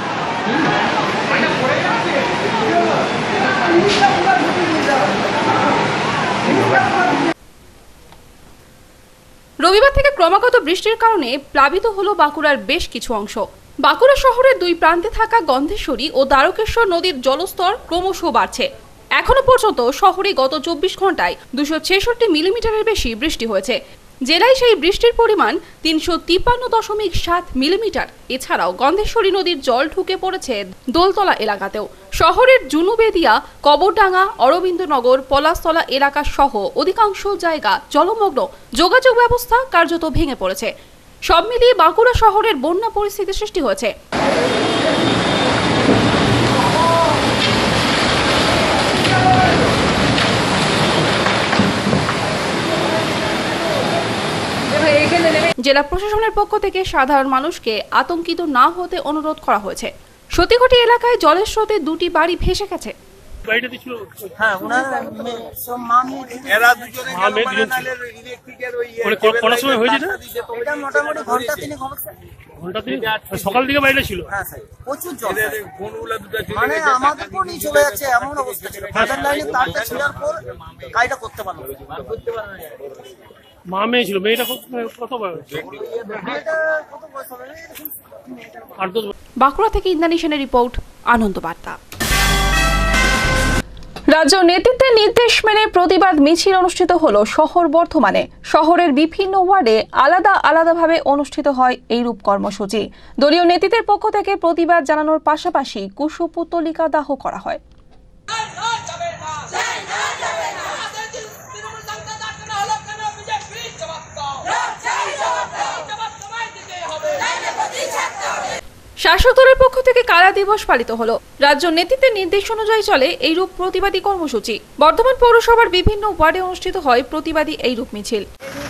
রবিবার থেকে ক্রমাগত বৃষ্টির কারণে প্লাবিত হলো বাঁকুড়ার বেশ কিছু অংশ। বাঁকুড়া শহরের 2 প্রান্তে থাকা গন্ধেশ্বরী ও দ্বারকেশ্বর নদীর জলস্তর ক্রমশ বাড়ছে। এখনো পর্যন্ত শহরে গত 24 ঘন্টায় 266 মিলিমিটারের বেশি বৃষ্টি হয়েছে। জেলায় সেই বৃষ্টির পরিমাণ 353.7 মিলিমিটার। এছাড়াও গন্ধেশ্বরী নদীর জল ঢুকে পড়েছে দোলতলা এলাকাতেও। শহরের জুনুবেদিয়া, কবরডাঙ্গা, অরবিন্দনগর, পলাশতলা এলাকা সহ অধিকাংশ জায়গা জলমগ্ন। যোগাযোগ ব্যবস্থা কার্যত ভেঙে পড়েছে। সব মিলিয়ে বাঁকুড়া শহরের বন্যা পরিস্থিতি সৃষ্টি হয়েছে। জেলা প্রশাসনের পক্ষ থেকে সাধারণ মানুষকে আতঙ্কিত না হতে অনুরোধ করা হয়েছে। সতীঘটি এলাকায় জলের স্রোতে দুটি বাড়ি ভেসে গেছে। সকাল থেকে বাড়িটা ছিল প্রচুর জল, মানে আমাদের উপর নিয়ে চলে যাচ্ছে এমন অবস্থা ছিল। ফাদার লাইনে তারটা ছিঁড়ার পর কাজটা করতে পারলো মা মেয়ে ছিল। মেয়েটা কত বয়স? বাঁকুড়া থেকে ইন্দ্রাণী সেনের রিপোর্ট, আনন্দ বার্তা। রাজ্য নেতৃত্বের নির্দেশ মেনে প্রতিবাদ মিছিল অনুষ্ঠিত হলো শহর বর্ধমানে। শহরের বিভিন্ন ওয়ার্ডে আলাদা আলাদাভাবে অনুষ্ঠিত হয় এইরূপ কর্মসূচি। দলীয় নেতৃত্বের পক্ষ থেকে প্রতিবাদ জানানোর পাশাপাশি কুশপুত্তলিকা দাহ করা হয়। শাসক দলের পক্ষ থেকে কালা দিবস পালিত হলো। রাজ্য নেতৃত্বের নির্দেশ অনুযায়ী চলে এইরূপ প্রতিবাদী কর্মসূচি। বর্ধমান পৌরসভার বিভিন্ন ওয়ার্ডে অনুষ্ঠিত হয় প্রতিবাদী এইরূপ মিছিল।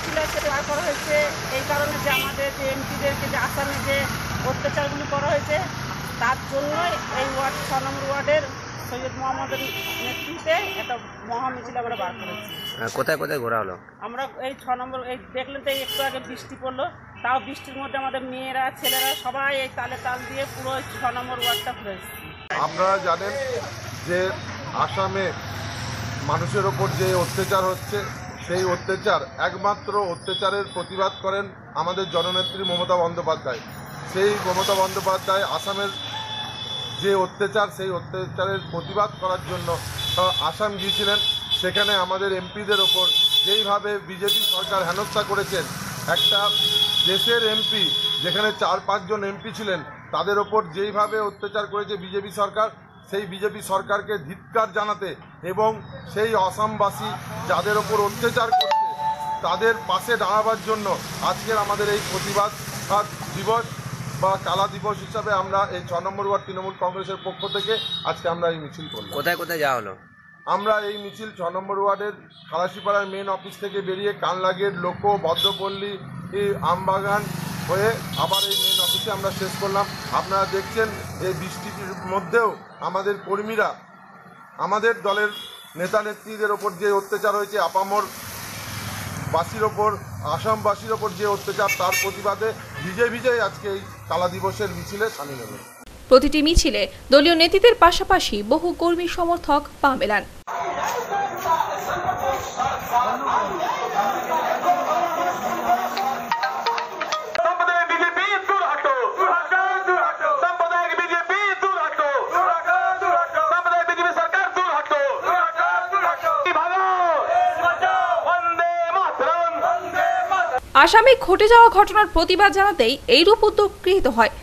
এই কারণে যে আমাদের যে এমপিদেরকে যে আসামে যে অত্যাচারগুলি করা হয়েছে তার জন্যই এই ওয়ার্ড 6 নম্বর ওয়ার্ডের সৈয়দ মোহাম্মদের নেতৃত্বে একটা মহা মিছিল আমরা বার করেছি। কোথায় কোথায় ঘোরা হলো? আমরা এই 6 নম্বর এই দেখলেন তো একটু আগে বৃষ্টি পড়লো, তাও বৃষ্টির মধ্যে আমাদের মেয়েরা ছেলেরা সবাই এই তালে তাল দিয়ে পুরো 6 নম্বর ওয়ার্ডটা ঘুরেছি। আপনারা জানেন যে আসামে মানুষের ওপর যে অত্যাচার হচ্ছে, সেই একমাত্র অত্যাচারের প্রতিবাদ করেন আমাদের জননেত্রী মমতা বন্দ্যোপাধ্যায়। সেই মমতা বন্দ্যোপাধ্যায় আসামের যে অত্যাচার, সেই অত্যাচারের প্রতিবাদ করার জন্য আসাম গিয়েছিলেন। সেখানে আমাদের এমপিদের ওপর যেইভাবে বিজেপি সরকার হেনস্থা করেছেন, একটা দেশের এমপি যেখানে 4-5 জন এমপি ছিলেন তাদের ওপর যেইভাবে অত্যাচার করেছে বিজেপি সরকার, সেই বিজেপি সরকারকে ধিক্কার জানাতে এবং সেই আসামবাসী যাদের ওপর অত্যাচার করছে তাদের পাশে দাঁড়াবার জন্য আজকের আমাদের এই প্রতিবাদ দিবস বা কালা দিবস হিসাবে আমরা এই 6 নম্বর ওয়ার্ড তৃণমূল কংগ্রেসের পক্ষ থেকে আজকে আমরা এই মিছিল করলাম। কোথায় কোথায় যাওয়া হলো? আমরা এই মিছিল 6 নম্বর ওয়ার্ডের খালাসিপাড়ার মেন অফিস থেকে বেরিয়ে কানলাগেট, লোকো, ভদ্রপল্লী, আমবাগান হয়ে আবার এই মেন অফিসে আমরা শেষ করলাম। আপনারা দেখছেন এই বৃষ্টির মধ্যেও আমাদের কর্মীরা আমাদের দলের নেতা নেত্রীদের ওপর যে অত্যাচার হয়েছে, আপামর বাসীর ওপর, আসামবাসীর ওপর যে অত্যাচার, তার প্রতিবাদে ভিজে ভিজে আজকে এই কালা দিবসের মিছিলে সামিল হল। প্রতিটি মিছিলে দলীয় নেতৃত্বের পাশাপাশি বহু কর্মী সমর্থক পা মেলান। আসামে ঘটে যাওয়া ঘটনার প্রতিবাদ জানাতেই এইরূপ উদ্যোগ গৃহীত হয়।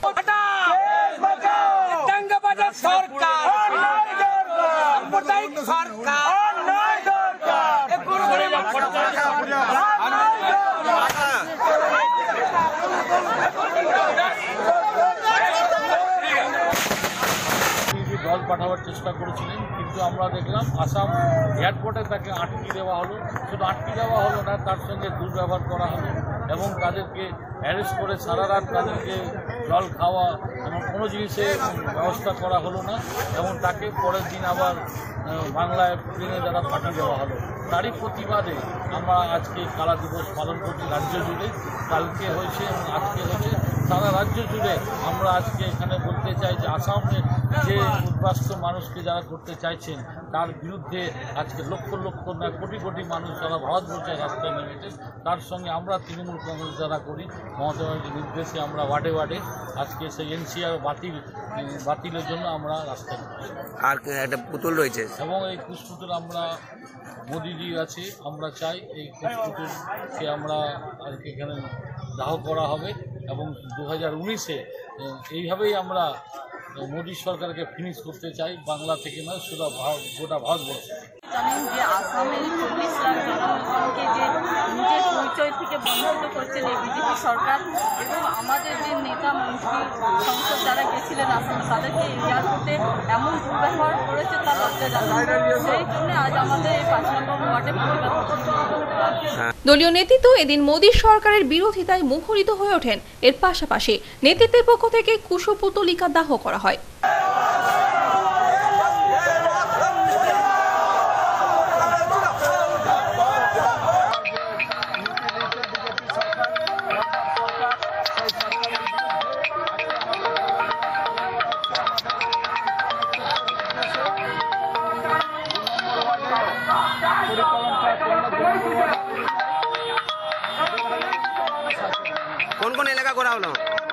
দল পাঠাবার চেষ্টা করেছিলেন, কিন্তু আমরা দেখলাম আসাম এয়ারপোর্টে তাকে আটকে দেওয়া হলো। শুধু আটকে দেওয়া হলো না, তার সঙ্গে দুর্ব্যবহার করা হলো এবং তাদেরকে অ্যারেস্ট করে সারা রাত তাদেরকে জল খাওয়া এবং কোনো জিনিসের ব্যবস্থা করা হলো না এবং তাকে পরের দিন আবার বাংলায় প্লেনে দ্বারা পাঠিয়ে দেওয়া হলো। তারই প্রতিবাদে আমরা আজকে কালা দিবস পালন করছি রাজ্য জুড়ে। কালকে হয়েছে এবং আজকে হয়েছে সারা রাজ্য জুড়ে। আমরা আজকে এখানে বলতে চাই যে আসামে যে উদ্বাস্ত মানুষকে যারা করতে চাইছেন তার বিরুদ্ধে আজকে লক্ষ লক্ষ না কোটি কোটি মানুষ যারা ভারতবর্ষের রাস্তায় নেমেছে, তার সঙ্গে আমরা তৃণমূল কংগ্রেস যারা করি মমতা ব্যানার্জির নির্দেশে আমরা ওয়ার্ডে ওয়ার্ডে আজকে সেই এনসিআর বাতিলের জন্য আমরা রাস্তায় নেমেছি। আর একটা পুতুল রয়েছে এবং এই কুশপুতুল আমরা মোদিজির আছে, আমরা চাই এই কুশপুতুলকে আমরা আজকে এখানে দাহ করা হবে এবং 2019-এ এইভাবেই আমরা মোদী সরকারকে ফিনিশ করতে চাই, বাংলা থেকে নয় শুধু গোটা ভারতবর্ষে। জানেন যে আসামের 40 লাখ জনগণকে যে নিজের পরিচয় থেকে বঞ্চিত করছেন এই বিজেপি সরকার, এবং আমাদের যে নেতা মন্ত্রী সংসদ যারা গেছিলেন আসামে তাদেরকে এয়ারপোর্টে এমন দুর্ব্যবহার করেছে তার লজ্জাজনক। সেই জন্য আজ আমাদের এই 5 নম্বর ওয়ার্ডে দলীয় নেতৃত্ব এদিন মোদী সরকারের বিরোধিতায় মুখরিত হয়ে ওঠেন। এর পাশাপাশি নেতৃত্বের পক্ষ থেকে কুশপুতলিকা দাহ করা হয়। কোন কোন এলাকা করা হলো?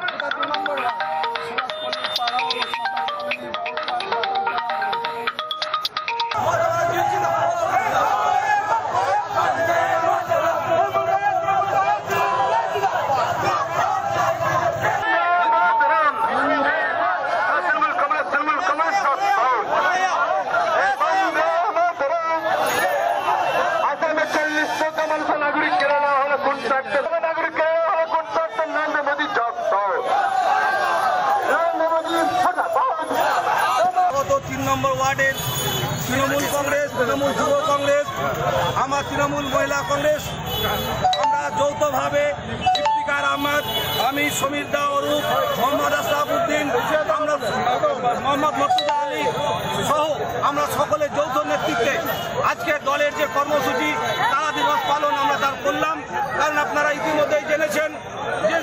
নম্বর ওয়ার্ডের তৃণমূল কংগ্রেস, তৃণমূল যুব কংগ্রেস, আমার তৃণমূল মহিলা কংগ্রেস, আমরা যৌথভাবে ইফতিকার আহমেদ, আমি সমীর দা অরূপ, মোহাম্মদ আশরাফুদ্দিন, আমরা মোহাম্মদ মকসুদ আলী সহ আমরা সকলে যৌথ নেতৃত্বে আজকে দলের যে কর্মসূচি তারা দিবস পালন আমরা তার করলাম। কারণ আপনারা ইতিমধ্যেই জেনেছেন যে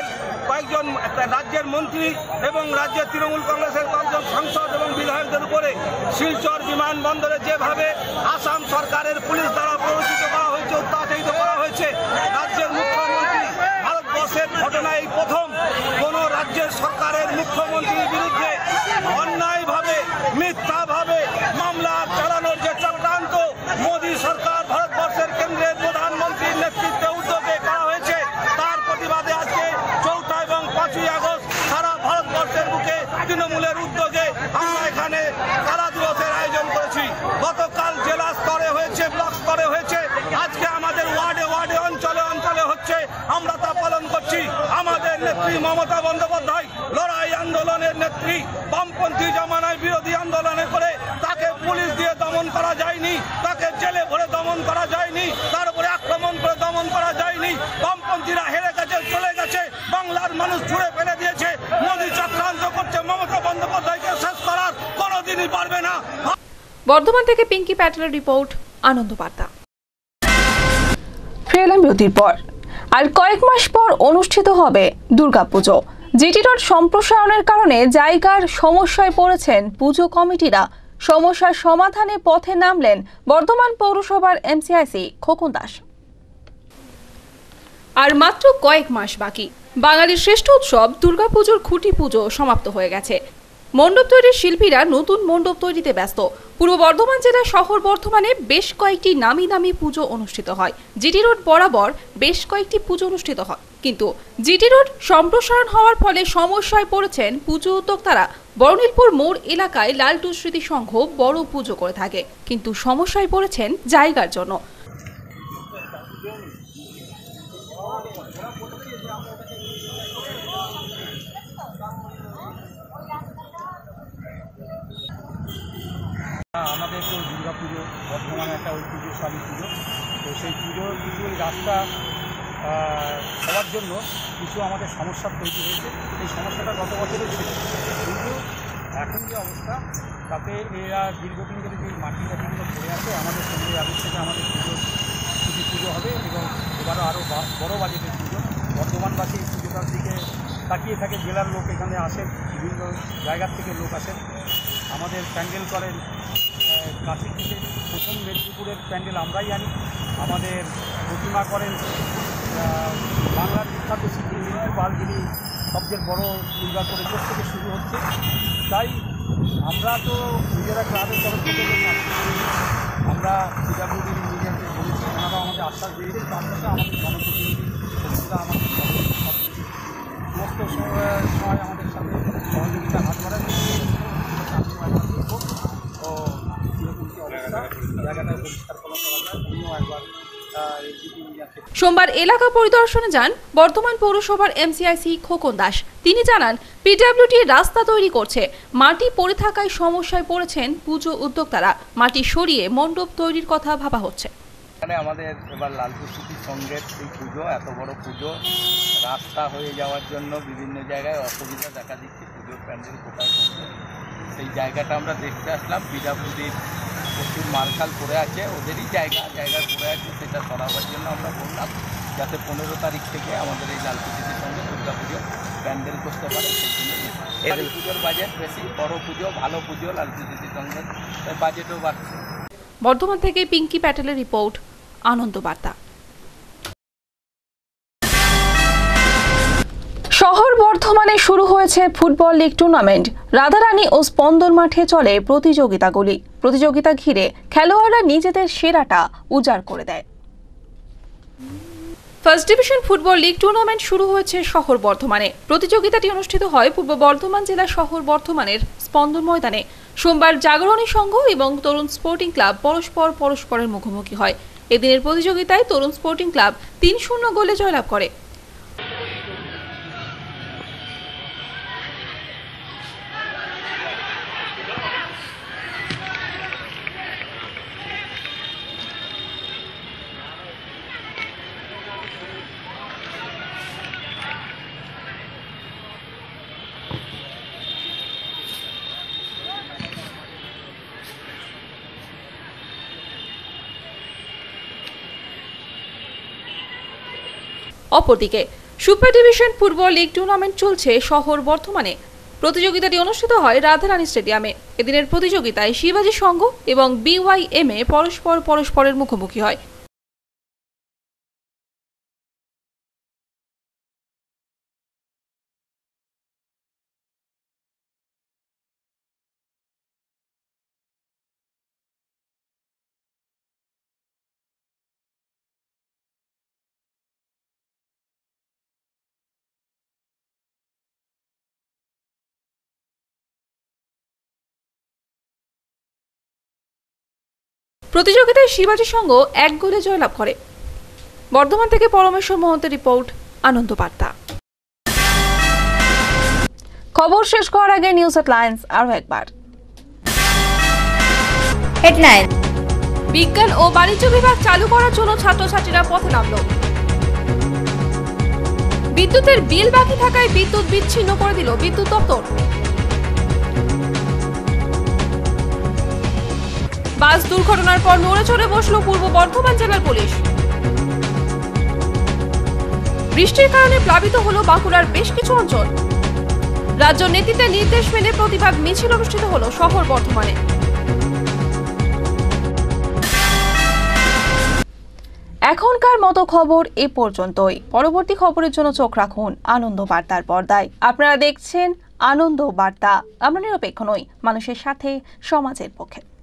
রাজ্যের মন্ত্রী এবং রাজ্যের তৃণমূল কংগ্রেসের কয়েকজন সাংসদ এবং বিধায়কদের উপরে শিলচর বিমানবন্দরে যেভাবে আসাম সরকারের পুলিশ দ্বারা প্ররোচিত করা হয়েছে, অত্যাচারিত করা হয়েছে, রাজ্যের মুখ্যমন্ত্রী ভারতবর্ষের ঘটনায় এই প্রথম কোন রাজ্যের সরকারের মুখ্যমন্ত্রীর বিরুদ্ধে অন্যায়ভাবে মিথ্যাভাবে মামলা চালানোর যে চক্রান্ত মোদী সরকার ভারতবর্ষের কেন্দ্রের প্রধানমন্ত্রীর নেতৃত্বে উদ্যোগে করা হয়েছে, তার প্রতিবাদে আজকে 4 এবং 5 আগস্ট সারা ভারতবর্ষের বুকে তৃণমূলের উদ্যোগে আমরা এখানে কারা দিবসের আয়োজন করেছি। গতকাল জেলা স্তরে হয়েছে, ব্লক স্তরে হয়েছে, আজকে আমাদের ওয়ার্ডে ওয়ার্ডে অঞ্চলে অঞ্চলে হচ্ছে, আমরা তা পালন করছি। আমাদের নেত্রী মমতা বন্দ্যোপাধ্যায় লড়াই আন্দোলনের নেত্রী, বামপন্থী জামানায় বিরোধী আন্দোলনে করে তাকে পুলিশ দিয়ে দমন করা যায়নি, তাকে জেলে ভরে দমন করা যায়নি, তার উপরে আক্রমণ করে দমন করা যায়নি। বামপন্থীরা হেরে গেছে, চলে গেছে, বাংলার মানুষ ছুড়ে ফেলে দিয়েছে। মোদী চক্রান্ত করছে, মমতা বন্দ্যোপাধ্যায়কে শেষ করার কোনোদিনই পারবে না। বর্ধমান থেকে পিঙ্কি প্যাটেলের রিপোর্ট, আনন্দ বার্তা। ফেরলাম বিরতির পর। আর কয়েক মাস পর অনুষ্ঠিত হবে দুর্গাপুজো। জিটি রোড সম্প্রসারণের কারণে জায়গার সমস্যায় পড়েছেন পুজো কমিটিরা। সমস্যার সমাধানে পথে নামলেন বর্ধমান পৌরসভার এমসিআইসি খোকন দাস। আর মাত্র কয়েক মাস বাকি, বাঙালির শ্রেষ্ঠ উৎসব দুর্গাপুজোর খুঁটি পুজো সমাপ্ত হয়ে গেছে। মণ্ডপ তৈরির শিল্পীরা নতুন মণ্ডপ তৈরিতে ব্যস্ত। পূর্ব বর্ধমান জেলার শহর বর্ধমানে বেশ কয়েকটি নামি দামি পুজো অনুষ্ঠিত হয়। জিটি রোড বরাবর বেশ কয়েকটি পুজো অনুষ্ঠিত হয়, কিন্তু জিটি রোড সম্প্রসারণ হওয়ার ফলে সমস্যায় পড়েছেন পুজো উদ্যোক্তারা। বরনীলপুর মোড় এলাকায় লালটু স্মৃতি সংঘ বড় পুজো করে থাকে, কিন্তু সমস্যায় পড়েছেন জায়গার জন্য। আমাদের তো দুর্গা পুজো বর্ধমানে একটা ঐতিহ্যশালী পুজো, তো সেই পুজোর কিছু রাস্তা হওয়ার জন্য কিছু আমাদের সমস্যা তৈরি হয়েছে। এই সমস্যাটা গত বছরও ছিল, কিন্তু এখন যে অবস্থা তাতে এরা দীর্ঘদিন ধরে যে মাটি কাঠিগুলো পড়ে আছে, আমাদের 15 আগস্ট থেকে আমাদের পুজো হবে এবং এবারও আরও বড় বাজেটের পুজো। বর্ধমানবাসী এই পুজোটার দিকে তাকিয়ে থাকে, জেলার লোক এখানে আসেন, বিভিন্ন জায়গার থেকে লোক আসেন। আমাদের প্যান্ডেল করেন কাশি থেকে, প্রথম মেদিনীপুরের প্যান্ডেল আমরাই আনি। আমাদের প্রতিমা করেন বাংলার বিখ্যাত শিল্পী মিন্টু পাল, যিনি সবচেয়ে বড় দুর্গা করে থেকে শুরু হচ্ছে। তাই আমরা তো নিজেরা ক্লাবের তরফ থেকে আমরা পিডাব্লিউডির ইঞ্জিনিয়ারকে বলেছি, ওনারাও আমাদের আশ্বাস দিয়েছেন। তার সাথে আমাদের জনপ্রতিনিধি আমাদের সমস্ত সময় আমাদের সাথে সহযোগিতা হাত বাড়ায়। তো অবস্থা জায়গাটা সোমবার এলাকা পরিদর্শনে যান বর্ধমান পৌরসভার এমসিআইসি খোকন দাস। তিনি জানান, পিডব্লিউডি রাস্তা তৈরি করছে, মাটি পড়ে থাকায় সমস্যায় পড়েছেন পুজো উদ্যোক্তারা। মাটি সরিয়ে মণ্ডপ তৈরির কথা ভাবা হচ্ছে। আমাদের এবার লালপুর সিটির সঙ্গে এই পুজো, এত বড় পুজো, রাস্তা হয়ে যাওয়ার জন্য বিভিন্ন জায়গায় অসুবিধা দেখা দিচ্ছে। পুজোর প্যান্ডেল কোথায় করছে সেই জায়গাটা আমরা দেখতে আসলাম। পিডব্লিউডির প্রচুর মালখাল পড়ে আছে, ওদেরই জায়গায় পড়ে আছে, সেটা সরাবার জন্য আমরা বললাম যাতে 15 তারিখ থেকে আমাদের এই লালপুর সিটির সঙ্গে দুর্গা পুজো প্যান্ডেল করতে পারে। সেই জন্য পুজোর বাজেট বেশি, বড় পুজো, ভালো পুজো লালপুর সিটির সঙ্গে, তাই বাজেটও বাড়ছে। বর্ধমান থেকে পিঙ্কি প্যাটেলের রিপোর্ট, আনন্দ বার্তা। শহর বর্ধমানে শুরু হয়েছে ফুটবল লিগ টুর্নামেন্ট। রাধারানী ও স্পন্দন মাঠে চলে প্রতিযোগিতাগুলি। প্রতিযোগিতা ঘিরে খেলোয়াড়রা নিজেদের সেরাটা উজাড় করে দেয়। First division football league tournament শুরু হয়েছে শহর বর্ধমানে। প্রতিযোগিতাটি অনুষ্ঠিত হয় পূর্ব বর্ধমান জেলা শহর বর্ধমানের স্পন্দন ময়দানে। সোমবার জাগরণী সংঘ এবং তরুণ স্পোর্টিং ক্লাব পরস্পরের মুখোমুখি হয়। এদিনের প্রতিযোগিতায় তরুণ স্পোর্টিং ক্লাব 3-0 গোলে জয়লাভ করে। অপরদিকে super division football league tournament চলছে শহর বর্ধমানে। প্রতিযোগিতাটি অনুষ্ঠিত হয় রাধারানী স্টেডিয়ামে। এদিনের প্রতিযোগিতায় শিবাজি সংঘ এবং BYMA পরস্পরের মুখোমুখি হয়। প্রতিযোগিতায় শিবাজি সংঘ 1 গোলে জয়লাভ করে। বর্ধমান থেকে পরমেশ্বর মহন্তের রিপোর্ট, আনন্দ বার্তা। খবর শেষ করার আগে নিউজ হেডলাইন্স আরো একবার। হেডলাইন: বিজ্ঞান ও বাণিজ্য বিভাগ চালু করার জন্য ছাত্রছাত্রীরা পথে নামল। বিদ্যুতের বিল বাকি থাকায় বিদ্যুৎ বিচ্ছিন্ন করে দিল বিদ্যুৎ দপ্তর। বাস দুর্ঘটনার পর নড়ে চড়ে বসল পূর্ব বর্ধমান জেলার পুলিশ। বৃষ্টির কারণে প্লাবিত হল বাঁকুড়ার বেশ কিছু অঞ্চল। রাজ্য নেতৃত্বের নির্দেশ মেনে প্রতিবাদ মিছিল অনুষ্ঠিত হল শহর বর্ধমানে। এখনকার মতো খবর এ পর্যন্তই। পরবর্তী খবরের জন্য চোখ রাখুন আনন্দ বার্তার পর্দায়। আপনারা দেখছেন আনন্দ বার্তা। আমরা নিরপেক্ষ নই, মানুষের সাথে, সমাজের পক্ষে।